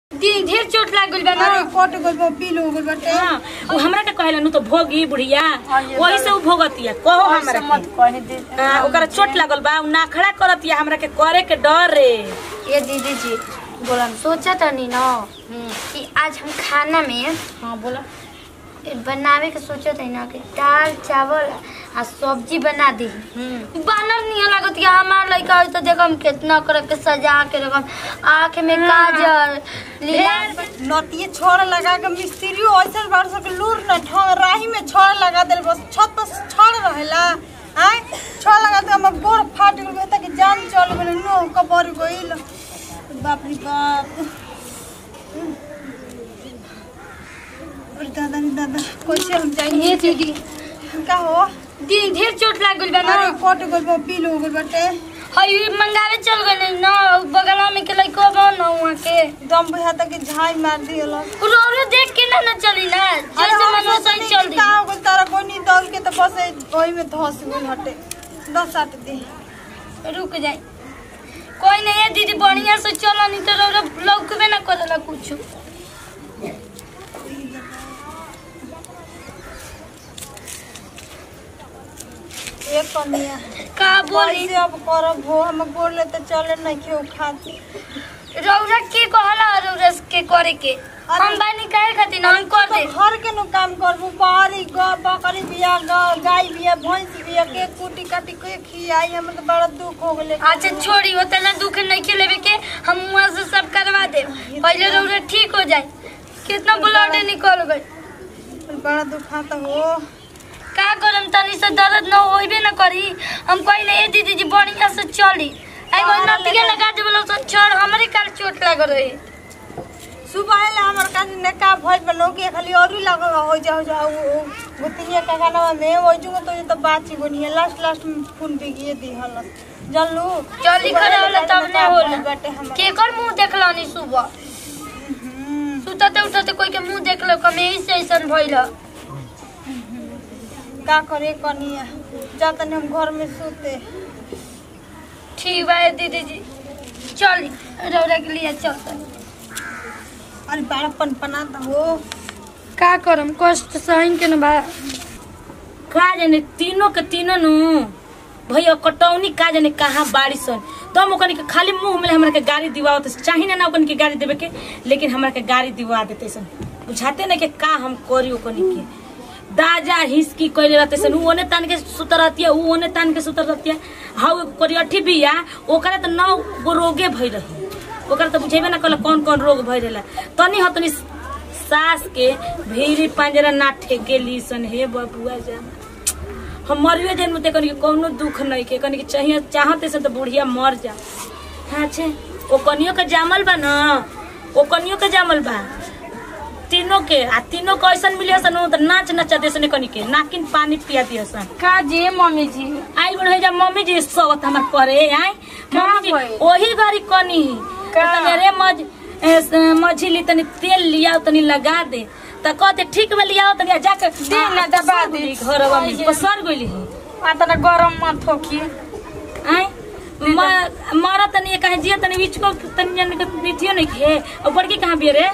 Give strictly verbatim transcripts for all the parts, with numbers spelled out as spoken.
दिन ढेर चोट लाग गइल बा ना। अरे कोट गइल बा पील हो गइल बाटे। हां वो हमरा के कहला नु तो भोगी बुढ़िया वही से उ भोगतिया कहो हमरा मत कह दे। हां ओकरा चोट लागल बा उ नाखड़ा करतिया हमरा के करे के डर रे। ये दीदी जी बोला सोचा तनी ना कि आज हम खाना में हां बोला बनावे के सोचा तनी ना कि दाल चावल आ सब्जी बना दी। बनल नहीं लागत कि हमार लइका होई तो देखम कितना कर के सजा के रखम आंख में काजल लीला नतिए छोड़ लगा के मिस्त्री ऐसे बार से लूर न ठोर राही में छोड़ लगा देल बस छत पर छोड़ रहेला आय छोड़ लगा दे हम गोड़ फाट गेल बेटा के जान चल गेल नो कबर गइल बाप रे बाप। अरे दादा रे दादा कैसे हम जाएंगे दीदी का हो दिन ढेर चोट लाग गइल बा ना। अरे कोट गइल बा पील हो गइल बाटे। हई मंगावे चल गइल ना बगला में के लइको बा ना वहां के दम बुझा तक झाई मार दियला रोरो देख के ना ना चली ना जैसे मन वैसे चल दी। का हो गइल तारा कोनी दौड़ के तो बस ओही में धस गइल हटे दस आठ दे रुक जाए कोई नहीं है दीदी बढ़िया से चलो नहीं तो रोरो लौकबे ना करला कुछ। एक कनिया का बोली से अब करब हो हम बोल ले तो चले नहीं क्यों खाती रौरा के कहला रौरा के करे के हम बानी काहे खातिर हम कर दे घर के नु काम करबो बाहरी ग बकरी बिया ग गाय बिया भैंस बिया के कुटी काटी के खियाई हम तो बड़ा दुख हो गेले। अच्छा छोड़ी होता ना दुख नहीं के लेवे के हम वहां से सब करवा दे पहले रौरा ठीक हो जाए कितना ब्लड निकल गई बड़ा दुखाता हो का करम तनी से दर्द न होइबे न करी हम कहले ए दीदी जी बढ़िया से चली आई वो नतिया लगा दे बोलो तो छोड़ हमरे काल चोट लाग रही सुबह ले हमर का ने का भइल बनो के खाली और ही लागल हो जाओ जाओ गुतिया का गाना में वो जो तो ये तो बात ही बनी है लास्ट लास्ट में फोन पे किए दी हल जल्लू जल्दी खड़ा होला तब ना होला के कर मुंह देखलानी सुबह सुतते उठते कोई के मुंह देखलो कमे से ऐसन भइल का करे कनिया जातन हम घर में सोते ठीक बा दीदी जी चल रौरा के लिए चलते। अरे बड़ा पनपनाता हो का करम कष्ट सहन के न बा का जाने तीनों के तीनों नु भैया कटौनी का जाने कहाँ बारिश सन तो हम ओकनी के खाली मुंह में हमरा के गाड़ी दिवावत चाहिए ना ओकनी के गाड़ी देवे के लेकिन हमरा के गाड़ी दिवा देते सन बुझाते ना के का हम करी ओकनी के दाजा हिसकी कइले रहते सन उ ओने तान के सुतर रहतिया उ ओने तान के सुतर रहतिया हाउ करियठी बिया ओकरा त नौ गो रोगे भई रही ओकरा त बुझेबे ना कल कौन कौन रोग भई रहला तनी हतनी सास के भीरी पंजरा ना ठेके लीसन हे बबुआ जा हम मरियो जन में कनी कोनो दुख नहीं के कनी चाहिए चाहते से तो बुढ़िया मर जा हां छे ओ कनियो के जामल बा ना ओ कनियो के जामल बा तीनों के आ तीनों को ऐसा मिलियो सन त नाच नचा देसने कनी के नाकिन पानी पिया दियो सन का जी मम्मी जी आई बढ़ जा मम्मी जी सोत हमर करे आई मम्मी जी ओही घरी कनी तने रे मज मझिली तनी तेल लिया तनी लगा दे त कहते ठीक में लिया तनी जाके दिन ना दबा दे घरवा में पसर गइली आ तना गरम मत होखी आई मारा तनी कहे जिया तनी बीच को तनी जन के नीथियो नहीं खे और बड़की कहां बिया रे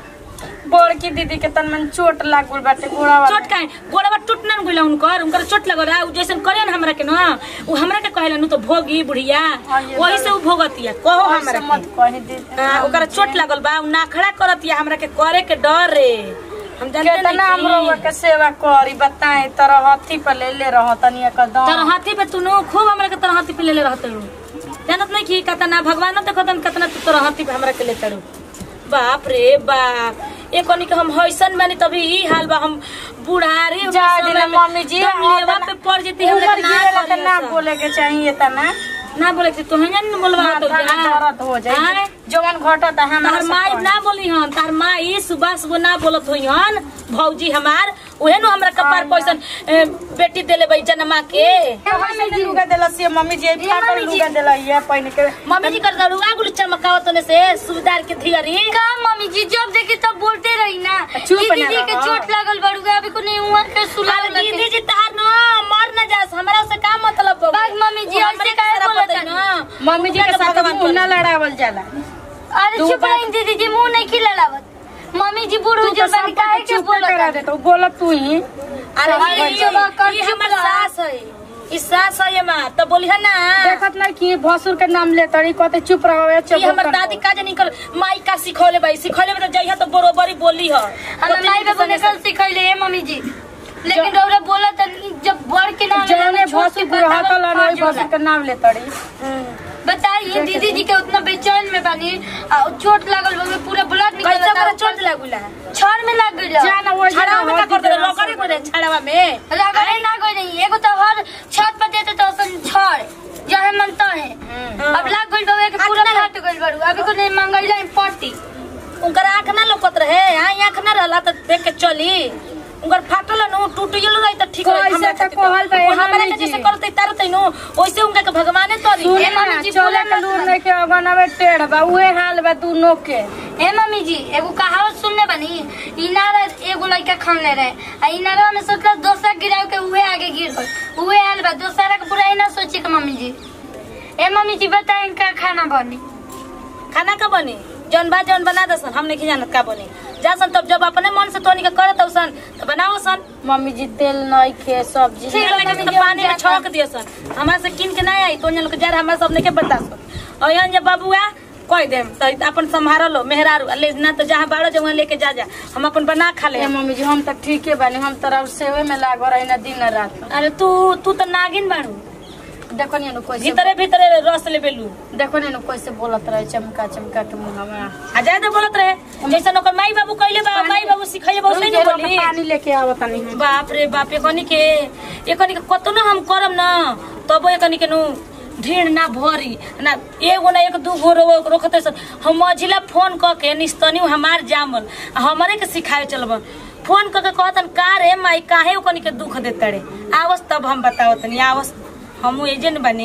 बड़की दीदी के तन मन चोट लागल बाटे गोड़ावा चोट काहे गोड़ावा टूटना न गइला उनकर उनकर चोट लगल रहा जैसन करे न हमरा के न उ हमरा के कहला नु तो भोगी बुढ़िया वही से उ भोगतिया कहो हमरा मत कह दे। ओकरा चोट लागल बा उ नाखड़ा करतिया हमरा के करे के डर रे हम जानते नहीं कितना हम लोग के सेवा करी बताए तरह हाथी पे ले ले रह तनी एकदम तर हाथी पे तू नो खूब हमरा के तर हाथी पे ले ले रहत रू जानत नहीं कि कतना भगवान देखो तन कतना तू तर हाथी पे हमरा के ले तड़ू बाप रे बाप एक कोनी के हम हइसन मानी तभी ई हाल बा हम बुढ़ारी जा दिन मम्मी जी लेवा पे पड़ जेती हमरा ना बोले के चाहिए तना ना बोले कि तू हन न बोलवा तो दर्द हो जाए जवन घटत हम तार माई ना बोली हन तार माई सुबह सुबह ना बोलत होई हन भौजी हमार ओहे नु हमरा कपार पैसन बेटी देले बई जनमा के मम्मी जी लुगा देला से मम्मी जी फाटल लुगा देला ये पहिन के मम्मी जी कर दलुआ गुल चमकावत ने से सुविदार के धियरी का मम्मी जी जब देखी तब बोलते रही ना दीदी जी के चोट लागल बड़ुआ अभी को नहीं हुआ के सुला दीदी जी तार न मर न जास हमरा से का मतलब बाग मम्मी जी हमरे काहे बोलत मम्मी जी के साथ मुंह ना लड़ावल जाला अरे चुप रही दीदी जी मुंह नहीं खिला बैठल बानी काहे के बोलत करा दे तो बोल तू ही अरे अरे ई- चुप कर, ई चुप हमर रह। सास है ई सास है ये मां तो बोली है ना देखत ना कि भसुर के नाम ले तड़ी कहते चुप रहो चुप ई हमर दादी का जे निकल माई का सिखौले भाई सिखौले में तो जइहा तो बरोबरी बोली ह हमर माई बाबू ने कल सिखैले है मम्मी जी लेकिन रौरा बोलत जब बड़ के नाम जौने भसुर बुढ़ाता ला नहीं भसुर के नाम ले तड़ी बताइए दीदी जी के उतना बेचैन में बानी आ, चोट लागल बा पूरा ब्लड निकल कैसे करे चोट लागुला छड़ में लाग गइल जाना वो छड़ावा में का कर दे लकड़ी करे छड़ावा में रगड़े ना गई नहीं एगो तो हर छत पर देते तो सन छड़ जहाँ मनता है अब लाग गइल बा एक पूरा हट गइल बारू अभी को नहीं मंगैला पट्टी उनकर आँख ना लोकत रहे हाँ आँख ना रहला तो देख के चली उनकर फाटल न टूट गेल रही तो ठीक रही कैसे तो कहल बा, हमरा मम्मी के जी। जैसे करते तरते नो वैसे उनका के भगवाने तोरी सुन ए ना मम्मी जी चले बोला के लूर नहीं के अगनवे टेढ़ बा उहे हाल बा दोनों के ए मम्मी जी एगो कहावत सुनने बनी इनारा एगो लड़का खनले रहे आ इनारा में सोचला दोसरा गिराव के उहे आगे गिर गई उहे हाल बा दोसरा के बुराई ना सोचे के मम्मी जी ए मम्मी जी बताएं का खाना बनी खाना का बनी जौन बा जौन बना दसन हम नहीं जानत का बनी जासन तब जब अपने मन से तोनी के करत औसन तो बनाओ सन मम्मी जी तेल नहीं खे सब्जी ठीक है तो पानी में छौंक दियो सन हमरा से किन के नहीं आई तो लोग जार हमरा सब नहीं के बता सन और जब बाबूआ कह देम तो अपन संभारो लो मेहरारू ले ना तो जहाँ बाड़ो जहाँ लेके जा जा हम अपन बना खा ले ए मम्मी जी हम तक ठीक है बानी हम तरफ सेवे में लाग रही ना दिन रात अरे तू तू तो नागिन बाड़ू देखो नहीं कैसे भीतरे भीतरे रस ले बेलू देखो नहीं कैसे बोलत रहे चमका चमका के मुंह में आ ज्यादा बोलत रहे जैसे ओकर माई बाबू कहले बा माई बाबू सिखाइले बा उसने नहीं बोली पानी लेके आवत नहीं बाप रे बाप एकनी के एकनी के कतनो हम करम ना तब एकनी के नु ढीड़ ना भरी ना एगो ना एक दू गो रो रोकते सन हम मझिला फोन क के निस्तनी हमार जामल हमरे के सिखाए चलब फोन क के कहतन का रे माई काहे ओकनी के दुख देत रे आवस तब हम बतावतनी आवस हमू एजेंट बनी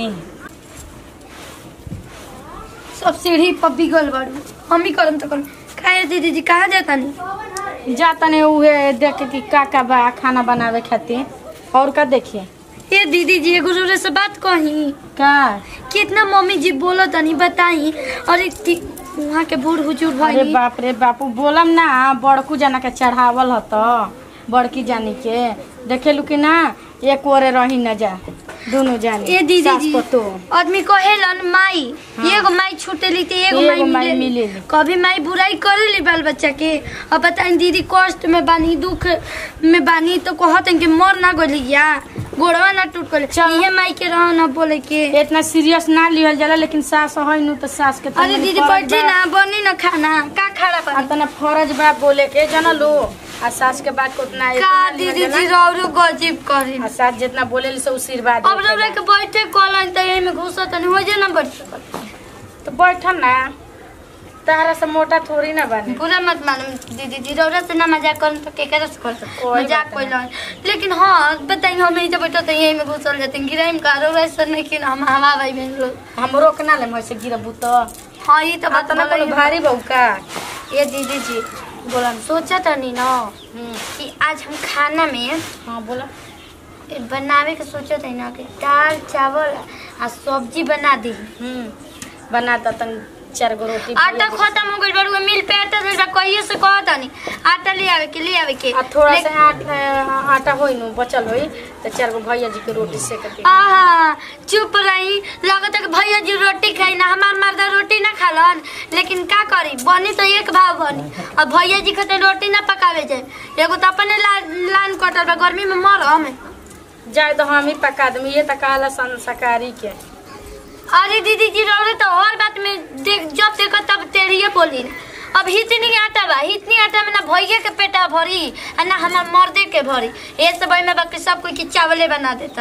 सब सीढ़ी पर बिगल बारू हम ही करम तो करम खाए दीदी जी कहाँ जाता नहीं जाता नहीं उहे देख कि का का बा खाना बनावे खातिर और का देखिए ये दीदी जी एगो रोरे से बात कही का कितना मम्मी जी बोलो तनी बताई और वहाँ के बूढ़ हुजूर अरे भाई बाप रे बापू बोलम ना बड़कू जाना के चढ़ावल ह त बड़की जानी के देखेलू कि ना एक ओरे रही न जा दोनों जानी ये दीदी सास जी पतो आदमी कहेलन माई एगो माई छूटेली तो एगो एगो माई माई मिलेली मिलेली। कभी माई बुराई करेली बाल बच्चा के और बताई दीदी कष्ट में बानी दुख में बानी तो कहते कि मर ना गली या गोड़वा ना टूट गले ये माई के रह ना बोले के इतना सीरियस ना लिहल जाला लेकिन सास है नु तो सास के अरे दीदी बैठी ना बनी ना खाना का खड़ा पर इतना फर्ज बा बोले के जना लो आ सास के बात को उतना का दीदी जी रौरो गजीब करी आ सास जितना बोले से आशीर्वाद अब रौरा के बैठे कलन त एही में घुसत नहीं हो जे ना बैठ सकत तो बैठन ना तारा से मोटा थोड़ी ना बने पूरा मत मालूम दीदी जी रौरा से ना मजाक करन तो केकरा से कर सकत कोई मजाक बात कोई लेकिन हाँ बताई हम यही बैठो तो यही में घुसल जाते गिराइम का रौरा से नहीं कि हम हवा भाई बहन लोग हम रोक ना ले मुझसे गिरबू तो हाँ ये तो बात तना कोनो बोला भारी बहू का ये दीदी जी बोला सोचा था नहीं ना कि आज हम खाना में हाँ बोला बनावे के सोचा था ना कि दाल चावल आ सब्जी बना दी हम्म बना ता तन चार गो रोटी आटा खत्म हो गइल बड़ुआ मिल पे आटा दे कहिए से कहता नहीं आटा ले आवे के ले आवे के आ थोड़ा सा आटा आटा होई नु बचल होई तो चार गो भैया जी के रोटी सेक के आहा चुप रही लगत है कि भैया जी रोटी खाई ना हमार मर्दा रोटी ना खालन लेकिन का करी बनी तो एक भाव बनी और भैया जी खाते रोटी ना पकावे जाए एगो तो अपने ला, लान कटल बा गर्मी में मर हमें जाए तो हम ही पका दम ये तो कहला संस्कारी के अरे दीदी जी रौरे तो हर बात में देख जब देखो तब तेरिए बोली ना अब इतनी आटा बा इतनी आटा में ना भैया के पेटा भरी आ ना हमार मर्दे के भरी ये सब में बाकी सब कोई की चावले बना देता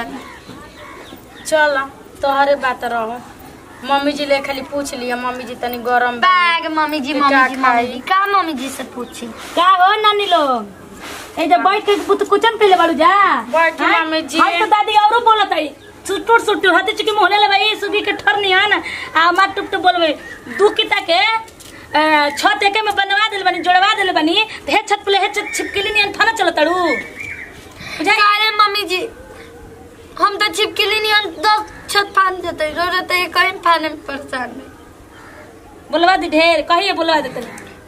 चल तोहरे बात रहो मम्मी जी ले खाली पूछ लिया मम्मी जी तनी गरम बा बैग मम्मी जी कि मम्मी का जी खाई? मम्मी जी का मम्मी जी से पूछी का हो नानी लोग ए जब बैठ के पुत कुचन पे ले बाड़ू जा बैठ हाँ? मम्मी जी। हम तो दादी औरो बोलत है सुटुर सुटुर हाथे चुकी मोहले ले भाई सुगी के ठर नहीं है ना आ मार टुप टुप बोलबे दू किता के अ, छत एके में बनवा देल बनी जोड़वा देल बनी तो हे छत पे हे छत छिपकली नहीं थाना चलतड़ू बुझाई अरे मम्मी जी हम तो छिपकली नहीं हम दस छत फान देते जरूरत है कहीं फाने में परेशान नहीं बोलवा दी ढेर कहिए बोलवा देते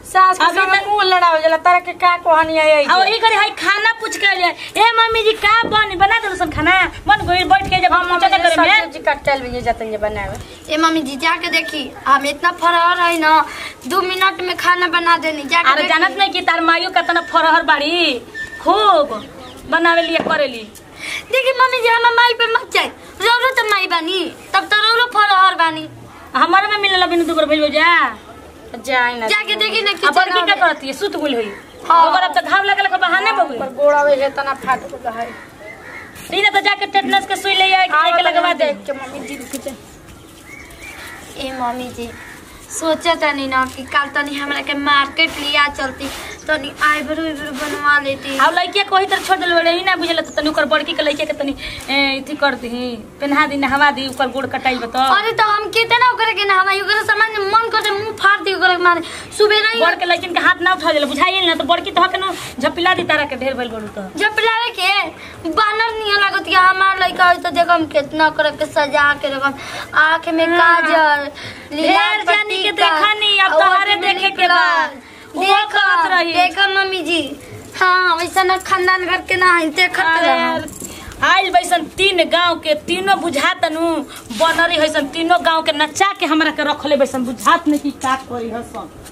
सास के अभी सामने तक- मुंह लड़ावे जाला तारा के का कहनी है आ वही करे हाय खाना पूछ के ले ए मम्मी जी का बनी बना दो सन खाना मन गोई बैठ के जब हम पूछा करे में सब्जी कटल भी जाते बनावे। ए मम्मी जी जाके देखी हम इतना फरहर है ना दो मिनट में खाना बना देनी जाके अरे देखी। जानत नहीं कि तार माइयो कतना फरहर बाड़ी खूब बनावे लिए करेली। देखी मम्मी जी हम माई पे मत जाए रोरो तो माई बानी तब तो रोरो फरहर बानी हमारे में मिलल बिन दुगर भेल जा जाई ना जाके देखी ना अब बड़की का करती है सुत गुल होई हाँ। ओकर अब तो घाव लगल के बहाने बगुल पर गोड़ावे है तना फाट को है। तीन तो जाके टेटनस के सुई ले आए के लगवा दे के मम्मी जी के ए मम्मी जी सोचा तनी ना कि कल तनी हमरा के मार्केट लिया चलती तनी आईब्रो आईब्रो बनवा लेती। अब लइके कोई तर छोड़ देल रही ना बुझल त तनी ओकर बड़की के लइके के तनी इथि कर दी पेन्हा दी नहवा दी ओकर गोड़ कटाइल बता अरे तो हम कितना ओकरे के ना हमारी ओकरे सामान मन करते मुंह फाड़ दी ओकरे मारे सुबह नहीं बड़ के लइकन के हाथ ना उठा देल बुझाइल ना तो बड़की तो के झपिला दी तारा के ढेर भेल बड़ू तो जब लावे के बानर नहीं लागत कि हमार लड़का हो तो देखो हम कितना करे के सजा के रखम आंख में काजल ढेर जानी के देखा नहीं अब तोहरे देखे के बाद वो कहत रही देखा मम्मी जी हाँ वैसा ना खानदान घर के ना है देखत रह आइल बैसन तीन गांव के तीनों बुझात नु बनरी हसन तीनों गांव के नचा के हमरा के रखले बैसन बुझात नहीं कि का करी हसन।